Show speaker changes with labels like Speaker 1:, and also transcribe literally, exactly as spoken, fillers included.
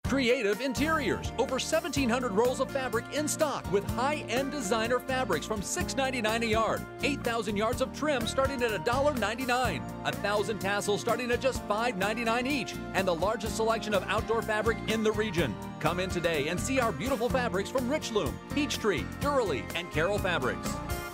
Speaker 1: Creative Interiors, over seventeen hundred rolls of fabric in stock with high-end designer fabrics from six ninety-nine a yard, eight thousand yards of trim starting at one ninety-nine, one thousand tassels starting at just five ninety-nine each, and the largest selection of outdoor fabric in the region. Come in today and see our beautiful fabrics from Richloom, Peachtree, Durley, and Carroll Fabrics.